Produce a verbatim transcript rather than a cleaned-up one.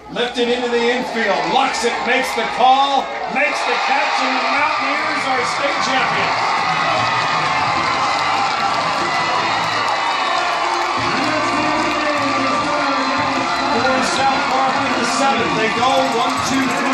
Lifted into the infield. Luksic makes the call, makes the catch, and the Mountaineers are state champions. For South Park in the seventh, they go one, two, three.